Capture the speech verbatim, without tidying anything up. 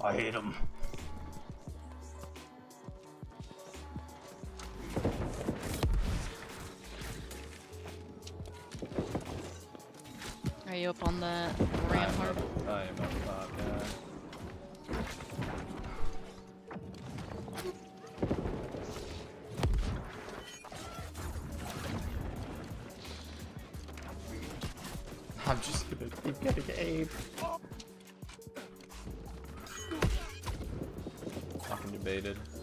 I hate him. Are you up on the rampart? I am up top, yeah. I'm just gonna keep getting aim. Fucking debated.